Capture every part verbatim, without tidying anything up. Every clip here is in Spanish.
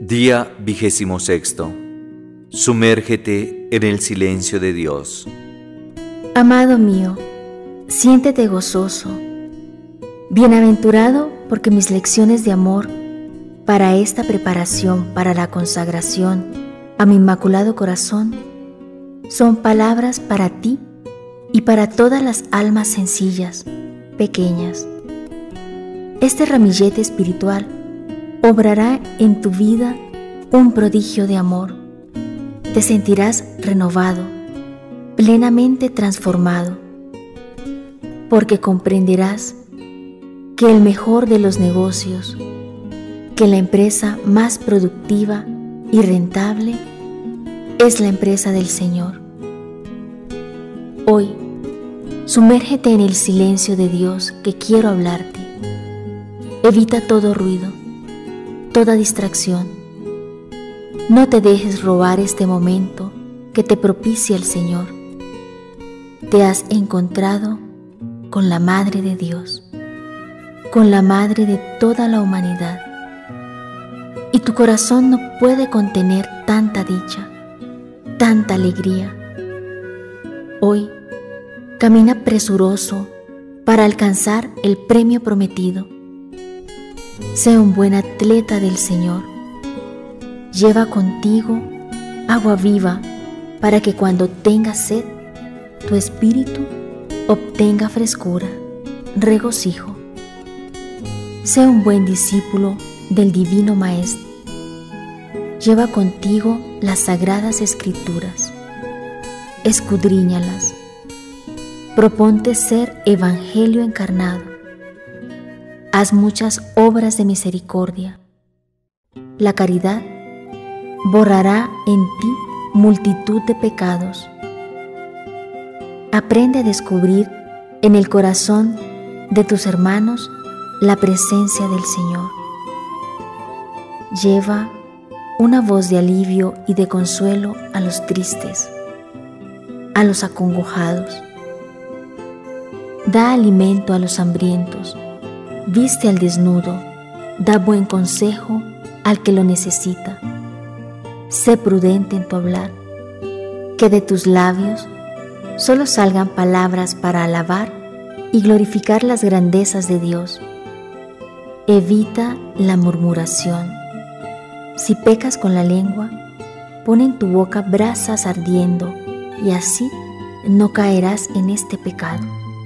Día vigésimo sexto. Sumérgete en el silencio de Dios. Amado mío, siéntete gozoso, bienaventurado, porque mis lecciones de amor para esta preparación para la consagración a mi Inmaculado Corazón son palabras para ti y para todas las almas sencillas, pequeñas. Este ramillete espiritual obrará en tu vida un prodigio de amor. Te sentirás renovado, plenamente transformado, porque comprenderás que el mejor de los negocios, que la empresa más productiva y rentable es la empresa del Señor. Hoy, sumérgete en el silencio de Dios que quiero hablarte. Evita todo ruido, toda distracción. No te dejes robar este momento que te propicia el Señor. Te has encontrado con la Madre de Dios, con la Madre de toda la humanidad, y tu corazón no puede contener tanta dicha, tanta alegría. Hoy, camina presuroso para alcanzar el premio prometido. Sé un buen atleta del Señor. Lleva contigo agua viva para que cuando tengas sed, tu espíritu obtenga frescura, regocijo. Sé un buen discípulo del Divino Maestro. Lleva contigo las sagradas Escrituras. Escudriñalas. Proponte ser Evangelio encarnado. Haz muchas obras de misericordia. La caridad borrará en ti multitud de pecados. Aprende a descubrir en el corazón de tus hermanos la presencia del Señor. Lleva una voz de alivio y de consuelo a los tristes, a los acongojados. Da alimento a los hambrientos. Viste al desnudo, da buen consejo al que lo necesita. Sé prudente en tu hablar, que de tus labios solo salgan palabras para alabar y glorificar las grandezas de Dios. Evita la murmuración. Si pecas con la lengua, pon en tu boca brasas ardiendo, y así no caerás en este pecado.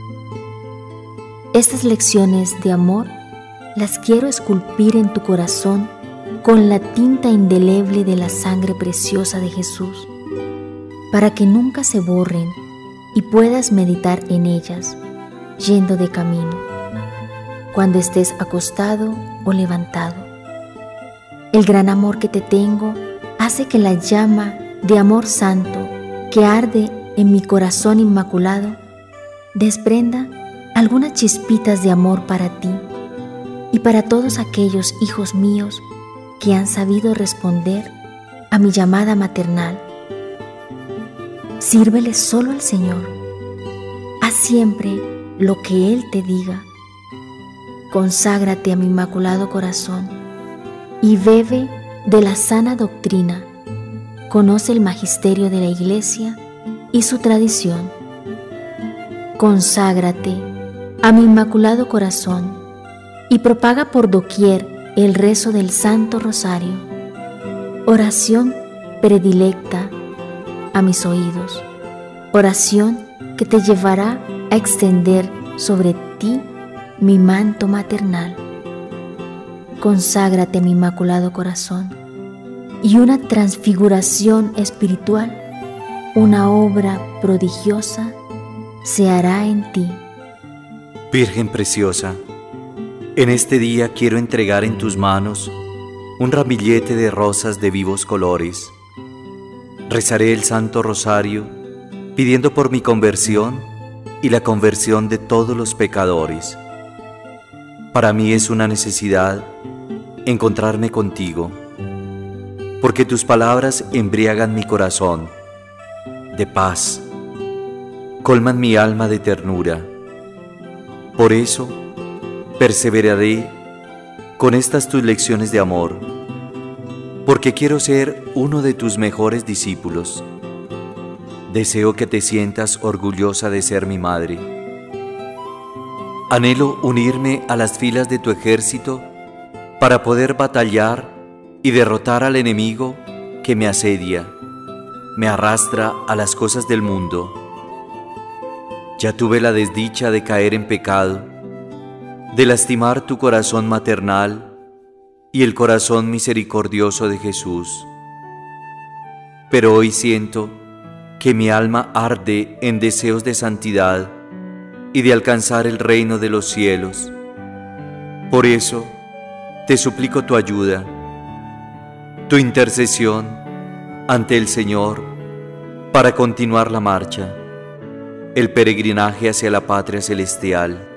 Estas lecciones de amor las quiero esculpir en tu corazón con la tinta indeleble de la sangre preciosa de Jesús, para que nunca se borren y puedas meditar en ellas, yendo de camino, cuando estés acostado o levantado. El gran amor que te tengo hace que la llama de amor santo que arde en mi corazón inmaculado desprenda algunas chispitas de amor para ti y para todos aquellos hijos míos que han sabido responder a mi llamada maternal. Sírvele solo al Señor. Haz siempre lo que Él te diga. Conságrate a mi Inmaculado Corazón y bebe de la sana doctrina. Conoce el magisterio de la Iglesia y su tradición. Conságrate a mi Inmaculado Corazón y propaga por doquier el rezo del Santo Rosario, oración predilecta a mis oídos, oración que te llevará a extender sobre ti mi manto maternal. Conságrate a mi Inmaculado Corazón y una transfiguración espiritual, una obra prodigiosa se hará en ti. Virgen preciosa, en este día quiero entregar en tus manos un ramillete de rosas de vivos colores. Rezaré el Santo Rosario pidiendo por mi conversión y la conversión de todos los pecadores. Para mí es una necesidad encontrarme contigo, porque tus palabras embriagan mi corazón de paz, colman mi alma de ternura. Por eso, perseveraré con estas tus lecciones de amor, porque quiero ser uno de tus mejores discípulos. Deseo que te sientas orgullosa de ser mi madre. Anhelo unirme a las filas de tu ejército para poder batallar y derrotar al enemigo que me asedia, me arrastra a las cosas del mundo. Ya tuve la desdicha de caer en pecado, de lastimar tu corazón maternal y el corazón misericordioso de Jesús. Pero hoy siento que mi alma arde en deseos de santidad y de alcanzar el reino de los cielos. Por eso te suplico tu ayuda, tu intercesión ante el Señor para continuar la marcha, el peregrinaje hacia la patria celestial.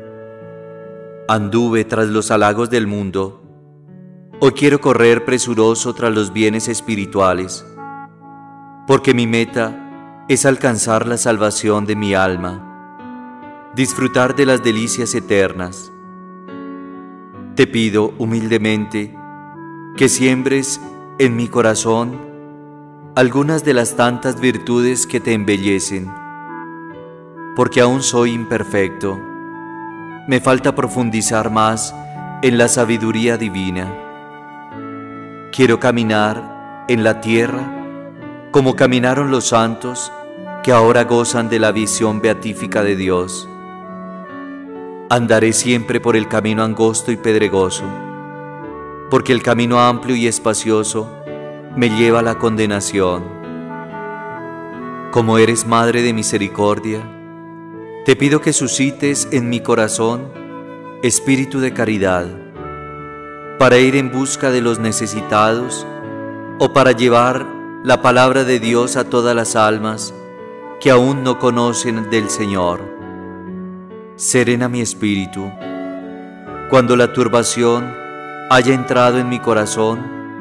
Anduve tras los halagos del mundo, hoy quiero correr presuroso tras los bienes espirituales, porque mi meta es alcanzar la salvación de mi alma, disfrutar de las delicias eternas. Te pido humildemente que siembres en mi corazón algunas de las tantas virtudes que te embellecen, porque aún soy imperfecto. Me falta profundizar más en la sabiduría divina. Quiero caminar en la tierra como caminaron los santos que ahora gozan de la visión beatífica de Dios. Andaré siempre por el camino angosto y pedregoso, porque el camino amplio y espacioso me lleva a la condenación. Como eres Madre de misericordia, te pido que suscites en mi corazón espíritu de caridad, para ir en busca de los necesitados o para llevar la palabra de Dios a todas las almas que aún no conocen del Señor. Serena mi espíritu cuando la turbación haya entrado en mi corazón,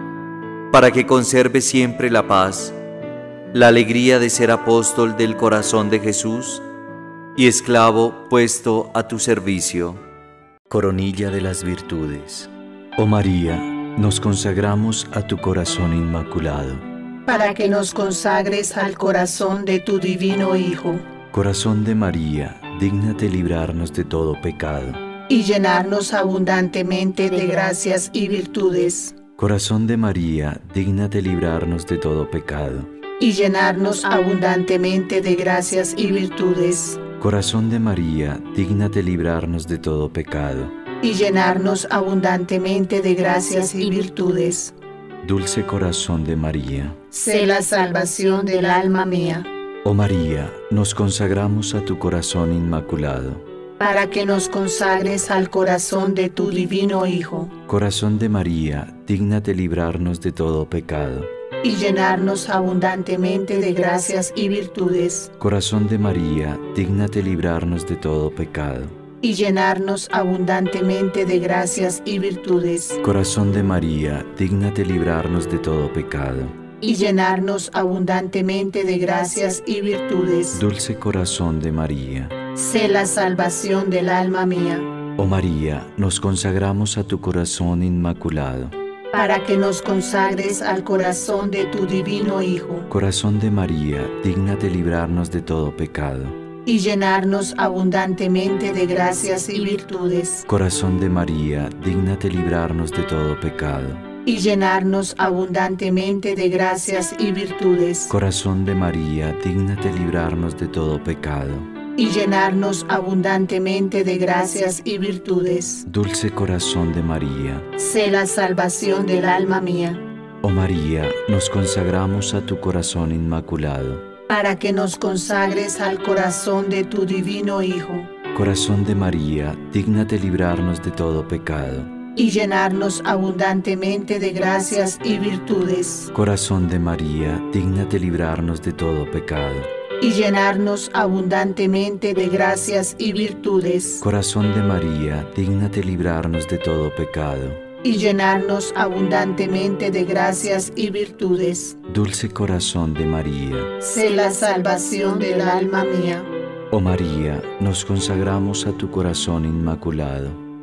para que conserve siempre la paz, la alegría de ser apóstol del corazón de Jesús y esclavo puesto a tu servicio. Coronilla de las virtudes. Oh María, nos consagramos a tu corazón inmaculado, para que nos consagres al corazón de tu divino Hijo. Corazón de María, dígnate librarnos de todo pecado y llenarnos abundantemente de gracias y virtudes. Corazón de María, dígnate librarnos de todo pecado y llenarnos abundantemente de gracias y virtudes. Corazón de María, dígnate librarnos de todo pecado y llenarnos abundantemente de gracias y virtudes. Dulce corazón de María, sé la salvación del alma mía. Oh María, nos consagramos a tu corazón inmaculado, para que nos consagres al corazón de tu divino Hijo. Corazón de María, dígnate librarnos de todo pecado y llenarnos abundantemente de gracias y virtudes. Corazón de María, dígnate librarnos de todo pecado y llenarnos abundantemente de gracias y virtudes. Corazón de María, dígnate librarnos de todo pecado y llenarnos abundantemente de gracias y virtudes. Dulce corazón de María, sé la salvación del alma mía. Oh María, nos consagramos a tu corazón inmaculado, para que nos consagres al corazón de tu divino Hijo. Corazón de María, dígnate librarnos de todo pecado y llenarnos abundantemente de gracias y virtudes. Corazón de María, dígnate librarnos de todo pecado y llenarnos abundantemente de gracias y virtudes. Corazón de María, dígnate librarnos de todo pecado y llenarnos abundantemente de gracias y virtudes. Dulce corazón de María, sé la salvación del alma mía. Oh María, nos consagramos a tu corazón inmaculado, para que nos consagres al corazón de tu divino Hijo. Corazón de María, dígnate librarnos de todo pecado y llenarnos abundantemente de gracias y virtudes. Corazón de María, dígnate librarnos de todo pecado y llenarnos abundantemente de gracias y virtudes. Corazón de María, dígnate librarnos de todo pecado y llenarnos abundantemente de gracias y virtudes. Dulce corazón de María, sé la salvación del alma mía. Oh María, nos consagramos a tu corazón inmaculado,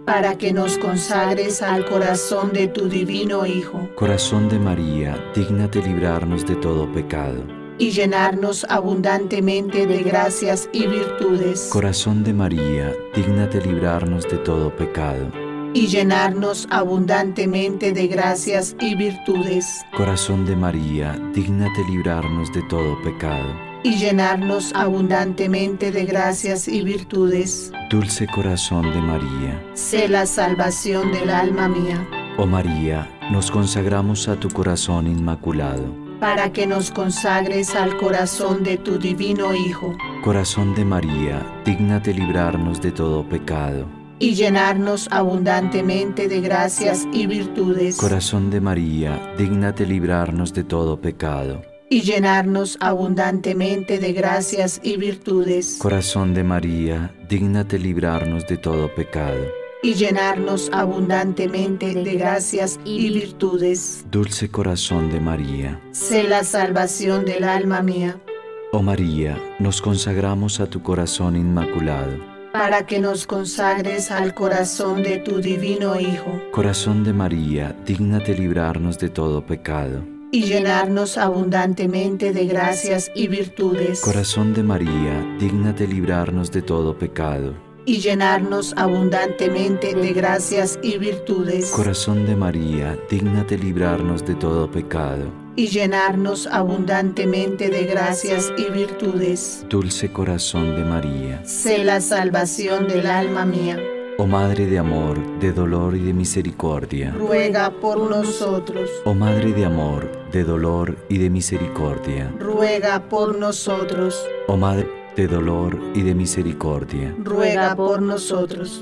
para que nos consagres al corazón de tu divino Hijo. Corazón de María, dígnate librarnos de todo pecado. Y llenarnos abundantemente de gracias y virtudes. Corazón de María, dígnate librarnos de todo pecado. Y llenarnos abundantemente de gracias y virtudes. Corazón de María, dígnate librarnos de todo pecado. Y llenarnos abundantemente de gracias y virtudes. Dulce corazón de María, sé la salvación del alma mía. Oh María, nos consagramos a tu corazón inmaculado, para que nos consagres al corazón de tu divino Hijo. Corazón de María, dígnate librarnos de todo pecado. Y llenarnos abundantemente de gracias y virtudes. Corazón de María, dígnate librarnos de todo pecado. Y llenarnos abundantemente de gracias y virtudes. Corazón de María, dígnate librarnos de todo pecado. Y llenarnos abundantemente de gracias y virtudes. Dulce corazón de María, sé la salvación del alma mía. Oh María, nos consagramos a tu corazón inmaculado, para que nos consagres al corazón de tu divino Hijo. Corazón de María, dígnate librarnos de todo pecado. Y llenarnos abundantemente de gracias y virtudes. Corazón de María, dígnate librarnos de todo pecado. Y llenarnos abundantemente de gracias y virtudes. Corazón de María, dígnate librarnos de todo pecado. Y llenarnos abundantemente de gracias y virtudes. Dulce corazón de María, sé la salvación del alma mía. Oh Madre de amor, de dolor y de misericordia, ruega por nosotros. Oh Madre de amor, de dolor y de misericordia, ruega por nosotros. Oh Madre de dolor y de misericordia, ruega por nosotros.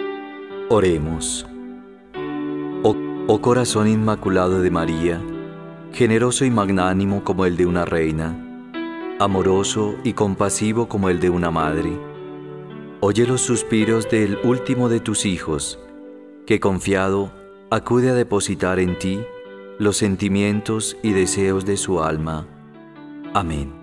Oremos. Oh, oh corazón inmaculado de María, generoso y magnánimo como el de una reina, amoroso y compasivo como el de una madre, oye los suspiros del último de tus hijos, que confiado acude a depositar en ti los sentimientos y deseos de su alma. Amén.